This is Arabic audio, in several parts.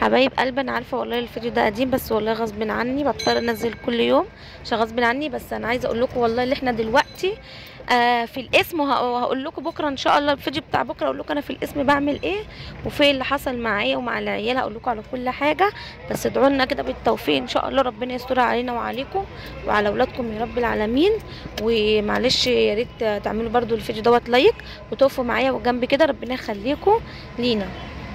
حبايب قلبي، انا عارفه والله الفيديو ده قديم، بس والله غصب عني بضطر انزل كل يوم عشان غصب عني. بس انا عايزه اقول لكم والله اللي احنا دلوقتي في الاسم، وهقول لكم بكره ان شاء الله الفيديو بتاع بكره اقول لكم انا في الاسم بعمل ايه وفي اللي حصل معايا ومع العيال. هقول لكم على كل حاجه، بس ادعوا لنا كده بالتوفيق ان شاء الله، ربنا يسترها علينا وعليكم وعلى اولادكم يا رب العالمين. ومعلش يا ريت تعملوا برده الفيديو دوت لايك وتقفوا معايا وجنبي كده، ربنا يخليكم لينا.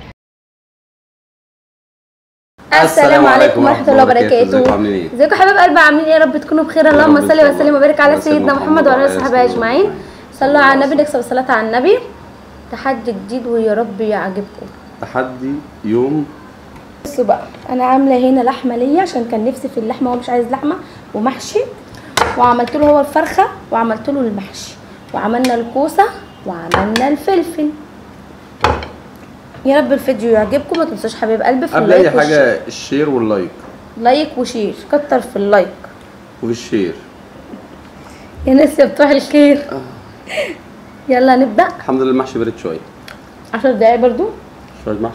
السلام عليكم ورحمه الله وبركاته. ازيكم عاملين ايه؟ ازيكم يا حبايب قلبي، عاملين ايه؟ يا رب تكونوا بخير. اللهم صل وسلم وبارك على سيدنا محمد وعلى اله وصحبه اجمعين. صلوا على النبي، نكسب الصلاه على النبي. تحدي جديد ويا رب يعجبكم. تحدي يوم. بصوا بقى، انا عامله هنا لحمه ليا عشان كان نفسي في اللحمه وهو مش عايز لحمه ومحشي، وعملت له هو الفرخه وعملت له المحشي، وعملنا الكوسه وعملنا الفلفل. يا رب الفيديو يعجبكم. ما تنسوش حبايب قلبي في قبل اي حاجه الشير واللايك. لايك وشير، كتر في اللايك وفي الشير يا ناس يا بتوع الخير. يلا نبدا. الحمد لله المحشي برد شويه، 10 دقايق برضو. شويه محشي.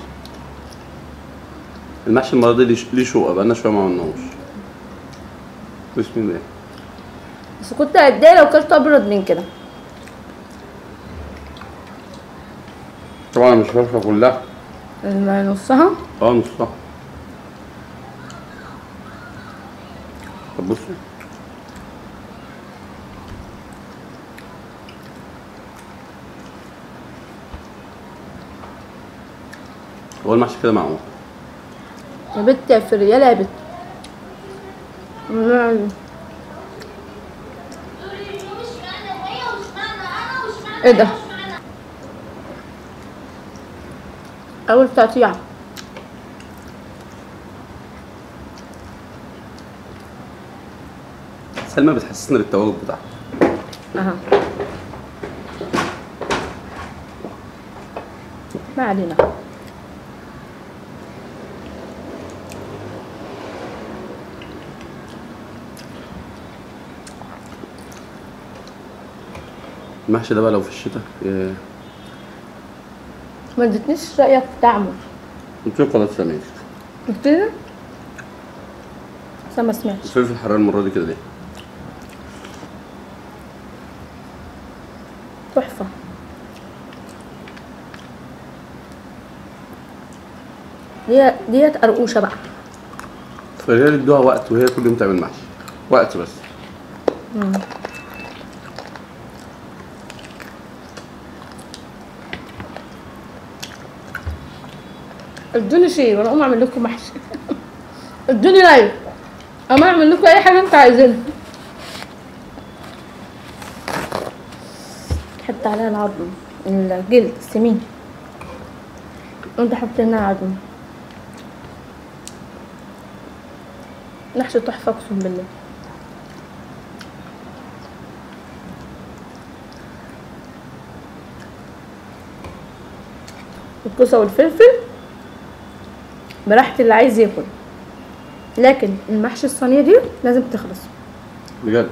المحشي المره دي ليه شوقه، بقالنا شويه ما عملناهوش. بسم الله. بس كنت قدها لو كلت ابرد من كده. طبعا مش فرخه كلها، نصها. نصها. طب بصوا، هو المحشي كده معمول. يا بت يا فريالة يا بت. ايه ده؟ اول تقطيع. سلمى بتحسسنا بالتواجد بتاعها. اها، ما علينا. المحشي ده بقى لو في الشتاء ما ادتنيش رايك في طعمه. قلت لك خلاص سمعت. قلت لي بس ما سمعتش. الفلفل الحراق المره دي كده ليه؟ تحفه. ديت قرقوشه بقى. فريال ادوها وقت وهي كل يوم تعمل محشي، وقت بس. ادوني شيء وانا اقوم اعمل لكم محشي. ادوني لايك اما اعمل لكم اي حاجه انتوا عايزينها. حط عليها العظم، الجلد السمين، وانت حط لنا العظم. محشي تحفه اقسم بالله. الكوسه والفلفل براحة اللي عايز ياكل، لكن المحشي الصينيه دي لازم تخلص بجد.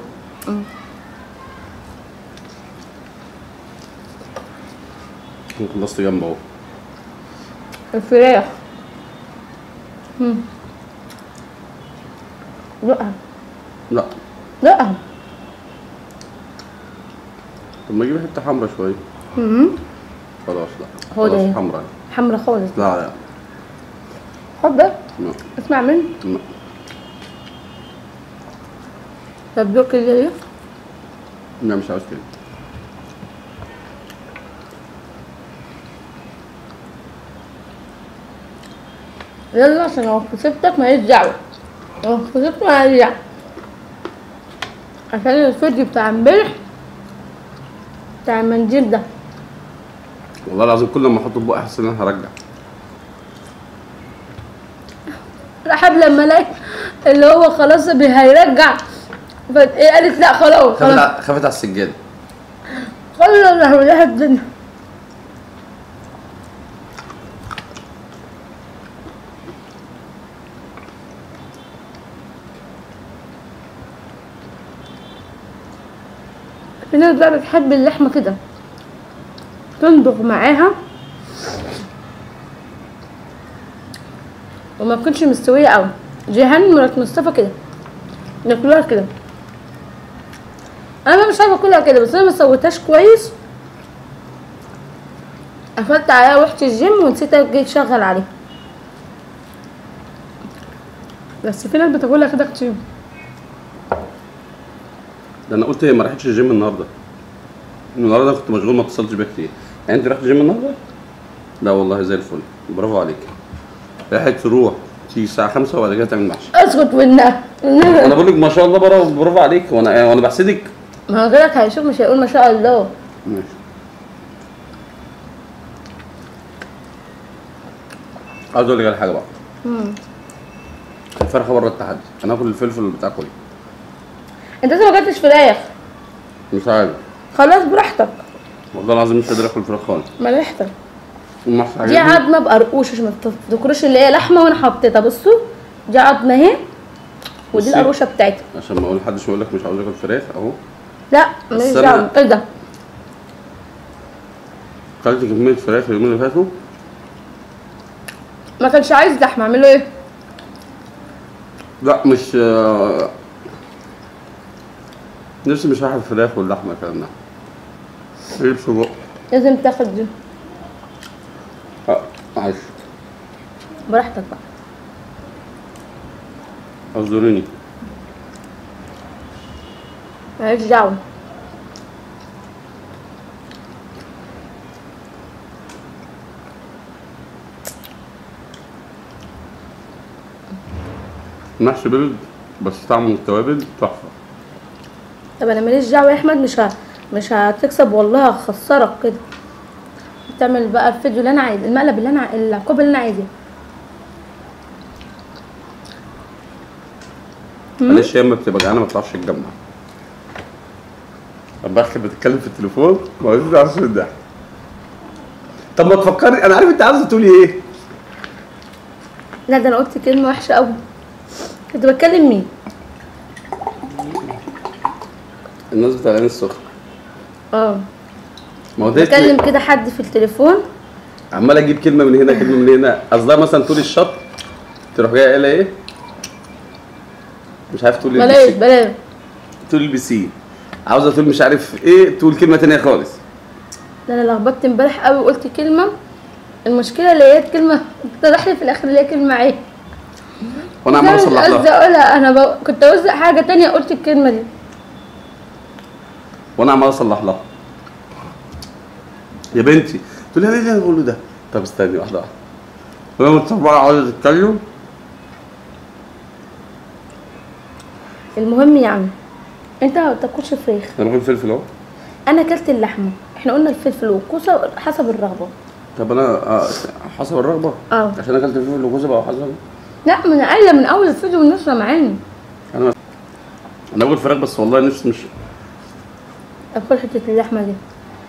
خلصت جنبه اهو. الفراخ دقها. لا دقها. طب ما اجيب حته حمرا شويه. خلاص لا هو ده خلاص حمرا. حمرا خالص. لا حبه. لا اسمع مني. لا. طب دوق كده ليه؟ لا مش عاوز كده. يلا عشان لو كسبتك ماليش دعوة. لو كسبت ماليش دعوة. عشان الفيديو بتاع امبارح بتاع المنديل ده، والله العظيم كل ما احطه في بقي احس ان انا هرجع. رحب لما لقيت اللي هو خلاص هيرجع ايه قالت لا خلاص. خافت على السجاده. خلاص راح الدنيا. في ناس بقى بتحب اللحمه كده تندغ معاها وما تكونش مستويه قوي. جيهان مرات مصطفى كده ناكلوها كده. انا مش عارفه اكلها كده، بس انا ما سويتهاش كويس، قفلت عليها ورحت الجيم ونسيت اجي اشغل عليها. بس في ناس بتاكلها كده كتير. ده انا قلت هي ما راحتش الجيم النهارده كنت مشغول ما اتصلتش بيها كتير. يعني انت رحت الجيم النهارده؟ لا والله زي الفل، برافو عليك. راحت تروح تيجي الساعه 5 وبعد كده تعمل محشي. اسكت والنبي. انا بقول لك ما شاء الله، برافو عليك. وانا بحسدك. ما هو غيرك هيشوف مش هيقول ما شاء الله. ماشي. عايز اقول لك على حاجه بقى. الفرخه بره التحدي، انا اكل الفلفل بتاع كله. انت لسه ما اكلتش فراخ. مش عارف خلاص براحتك. والله العظيم مش قادر اكل فراخ خالص. براحتك. المحشي دي عظمه بقرقوش عشان ما تفتكروش اللي هي لحمه وانا حطيتها. بصوا دي عظمه اهي، ودي بصي. القروشه بتاعتها. عشان ما اقول محدش يقول لك مش عاوز اكل فراخ اهو. لا ماليش بس أنا- دعوه. ايه ده؟ اكلت كميه فراخ اليومين اللي فاتوا. ما كانش عايز لحمه، اعمل له ايه؟ لا مش نفسي مش رايحه الفراخ واللحمه الكلام ده. اجيب سجق. لازم تاخد دي. معلش براحتك بقى. اعذريني. ماليش دعوه. محشي بلد بس طعمه التوابل تحفه. طب انا ماليش دعوه يا احمد. مش هتكسب والله، هخسرك كده. تعمل بقى الفيديو اللي انا عايزه، المقلب اللي انا العقاب اللي انا عايزاه. معلش هي اما بتبقى جعانه ما بتعرفش تتجمع. اما اخي بتتكلم في التليفون ما بتعرفش الضحك. طب ما تفكري، انا عارف انت عاوزه تقولي ايه. لا ده انا قلت كلمه وحشه قوي. كنت بتكلم مين؟ الناس بتاع العين السخنه. اه ما هو ده بكلم كده حد في التليفون. عمال اجيب كلمه من هنا كلمه من هنا، قصدها مثلا تقولي الشط تروح جايه قايله ايه؟ مش عارف تقولي بلاش تقول البسين، عاوزه تقول مش عارف ايه، تقول كلمه تانية خالص. ده انا لخبطت امبارح قوي وقلت كلمه. المشكله اللي هي كلمه اتضح لي في الاخر اللي هي كلمه عيب. وانا عمال اصلح قصدي لها. اقولها انا كنت اوزق حاجه تانية قلت الكلمه دي. وانا عمال اصلح لها. يا بنتي تقول لها ايه اللي انا بقوله ده؟ طب استني واحده واحده. ولما تصبحي عاوزه تتكلم. المهم يعني انت ما بتاكلش فراخ. انا باكل فلفل اهو. انا اكلت اللحمه. احنا قلنا الفلفل والكوسه حسب الرغبه. طب انا حسب الرغبه. اه عشان اكلت فلفل وجوز بقى حسب. لا ما انا قايله من اول الفيديو والناس سامعاني. انا باكل فراخ بس والله نفسي مش. اكل حته اللحمه دي.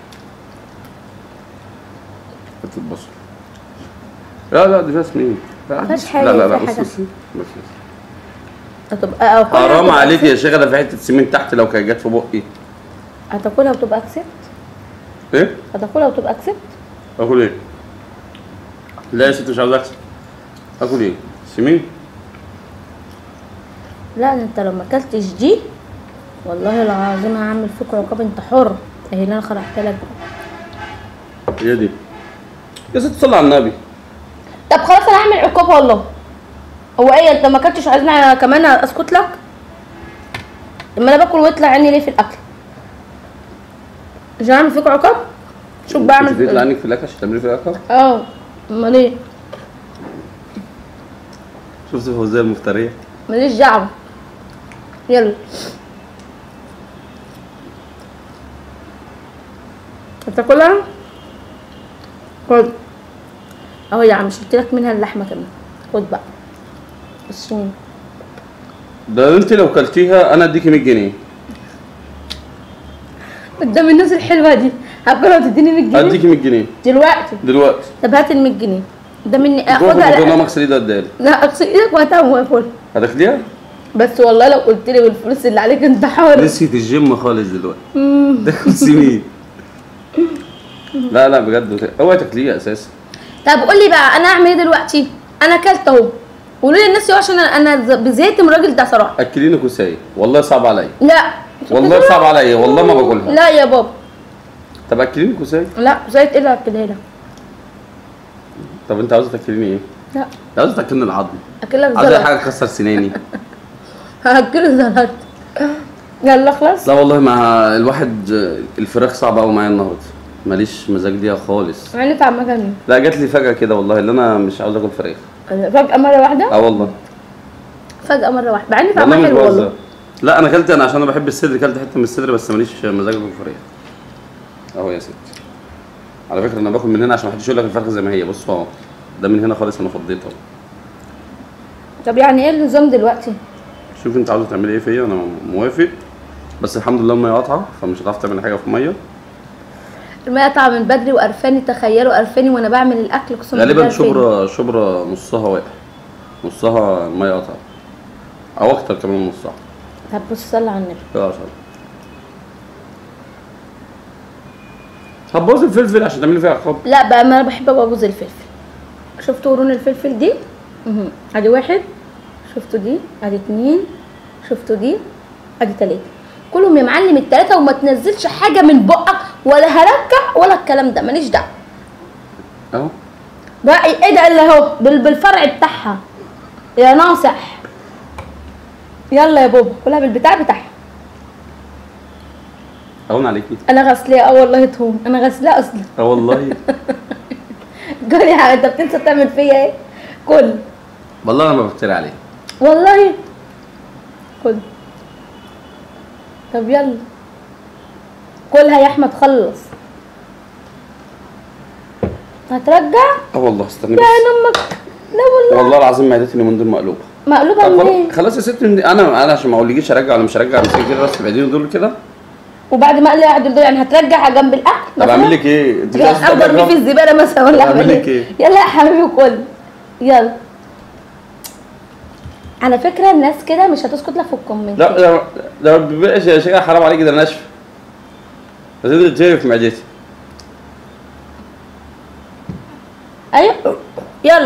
حته البصل. لا دي فيها سمين. مفيهاش حاجة، لا فيها بص حاجة. بص. هتبقى اكلها حرام وتبقى عليك كسبت. يا شيخه، ده في حته سمين تحت لو كانت جت في بقي. هتاكلها وتبقى كسبت. ايه؟ هتاكلها وتبقى كسبت. اكل ايه؟ لا يا ست مش عاوز اكسب. اكل ايه؟ سمين؟ لا انت لو ما اكلتش دي والله العظيم هعمل فيك عقاب. انت حر. اهي اللي انا خرجت لك. هي دي. يا ست صلي على النبي. طب خلاص انا هعمل عقاب والله. هو ايه انت ما اكلتش عايزني كمان اسكت لك؟ لما انا باكل ويطلع عيني ليه في الاكل؟ مش هعمل فيك عقاب؟ شوف بعمل مش بيطلع عينك في الاكل عشان تعملي في الاكل؟ اه امال ايه؟ شفت الفوزيه المفتريه؟ ماليش دعوه. يلا هتاكلها؟ خد اهو يا عم شلت لك منها اللحمه كمان. خد بقى الصين. ده انت لو كلتيها انا اديكي 100 جنيه. قدام الناس الحلوه دي هاكلها وتديني 100 جنيه؟ اديكي 100 جنيه دلوقتي. طب هات ال 100 جنيه ده مني اخدها. لا مكسر ايدي ادالي. لا اغسل ايدك وهاتها واكل. هتاكليها؟ بس والله لو قلت لي بالفلوس اللي عليك انت حر. نسيت الجيم خالص دلوقتي. ده سمين. لا بجد اوعي تاكليها اساسا. طب قول لي بقى انا اعمل ايه دلوقتي؟ انا اكلت اهو. قولوا لي الناس عشان انا زهقت من الراجل ده صراحه. اكليني كوسايه والله صعب عليا. لا والله صعب عليا والله ما باكلها. لا يا بابا. طب اكليني كوسايه. لا زيت ايه اللي اكلها لك؟ طب انت عاوزه تاكليني ايه؟ لا عاوزه تاكلني العظم. اكلك عاوزه زلط. حاجه تكسر سناني. هاكلك زلط. يلا خلاص. لا والله مع الواحد الفراخ صعبه قوي معايا النهارده، ماليش مزاج ليها خالص. عيني طعمها جميل. لا جات لي فجاه كده والله اللي انا مش عاوز اكل فراخ. فجأة مرة واحدة؟ اه والله. فجأة مرة واحدة، مع ان والله طعمها مش حلو بهزر. والله. لا انا اكلت، انا عشان انا بحب الصدر كلت حته من الصدر بس ماليش مزاج اكل فراخ. اهو يا ستي. على فكره انا باكل من هنا عشان محدش يقول لك الفرخه زي ما هي، بص اهو ده من هنا خالص انا فضيته. طب يعني ايه النظام دلوقتي؟ شوف انت عاوزه تعملي ايه فيا انا موافق، بس الحمد لله الميه قاطعه فمش هتعرف تعمل حاجه في ميه. المية قطع من بدري وقرفاني، تخيلوا قرفاني وانا بعمل الاكل قسما بالله. غالبا شبرا نصها واقع، نصها الميه قاطعه او اكتر كمان من نصها. طب بص صلي على النبي. يا عشان هتبوظ الفلفل عشان تعملي فيها عقاب. لا بقى ما انا بحب ابوظ الفلفل. شفتوا قرون الفلفل دي؟ ادي واحد، شفتوا دي؟ ادي اتنين، شفتوا دي؟ ادي تلاته. كلهم يا معلم التلاته، وما تنزلش حاجه من بقك ولا هرجع ولا الكلام ده، ماليش دعوه. اهو بقى ايه ده اللي اهو بالفرع بتاعها يا ناصح. يلا يا بابا كلها بالبتاع بتاعها. اهون عليكي. انا غسلاه والله تهون، انا غسلاه اصلا. والله. كل يا انت بتنسى تعمل فيا ايه؟ كل. والله انا ما بفتري عليه. والله كل. طب يلا كلها يا احمد خلص. هترجع؟ والله استني يا بس. امك. لا والله العظيم معدتي اليومين دول مقلوبه. مقلوبه منين؟ خلاص يا ستي انا عشان ما اقولكيش ارجع ولا مش هرجع، امسكي كده بس بعدين دول كده. وبعد ما اقلع دول يعني هترجع جنب الاكل؟ طب اعمل لك ايه؟ انت ارمي في الزباله مثلا ولا اعمل لك ايه؟ يلا يا حبيبي كل. يلا. على فكره الناس كده مش هتسكت لك في الكومنت. لا ده بيبقاش يا شيخه، حرام عليكي ده ناشفه. لازم تجري في معدتي. ايوه يلا.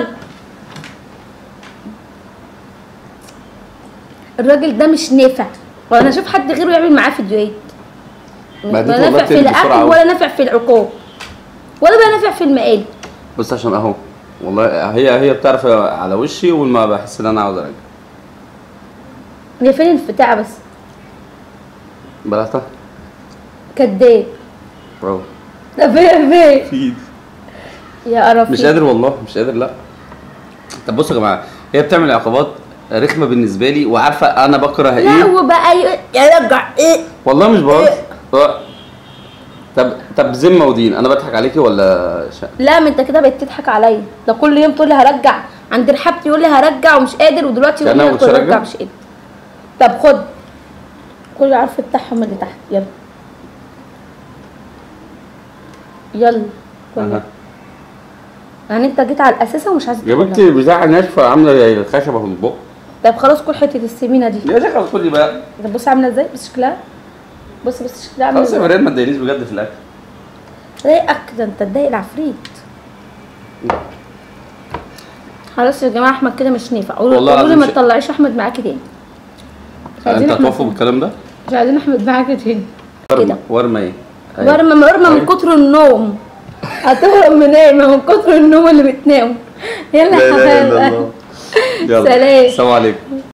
الراجل ده مش نافع، وانا اشوف حد غيره يعمل معاه فيديوهات. ولا نافع في الاكل ولا نافع في العقاب ولا بقى نافع في المقالي. بص عشان اهو والله هي بتعرف على وشي وما بحس ان انا عاوز ارجع. هي فين البتاعه بس؟ بلعتها. كداب. برافو. ده فين؟ في يا قرف. مش قادر والله مش قادر. لا طب بصوا يا جماعه، هي بتعمل عقابات رخمه بالنسبه لي وعارفه انا بكره ايه. لا وبقى يرجع ايه؟ والله مش بهزر. طب ذمه ودين انا بضحك عليكي ولا لا ما انت كده بقيت تضحك عليا. ده كل يوم تقول لي هرجع، عند رحابتي يقول لي هرجع ومش قادر، ودلوقتي يقول لي هرجع مش قادر. طب خد كل العرف بتاعهم اللي تحت. يلا يلا كل. يعني انت جيت على الاساسه ومش عايز يا بنتي بتاع ناشفه عامله زي الخشبه في البق. طب خلاص كل حته السمينه دي يا شيخه خدي بقى. طب بص عامله ازاي، بص شكلها، بص شكلها عامله ازاي. خلاص يا مريم ما تضايقنيش بجد في الاكل. ضايقك ده انت تضايق العفريت. خلاص يا جماعه احمد كده مش نافع. قولوا لي ما تطلعيش احمد معاكي تاني. انت هتوافقوا بالكلام ده؟ مش عايزين احمد معاكي تاني كده. ورمه ايه؟ ورمه من كتر النوم. هتهرب من ايه؟ من كتر النوم اللي بتنام. يلا يا حبايبي. يلا سلام. السلام عليكم.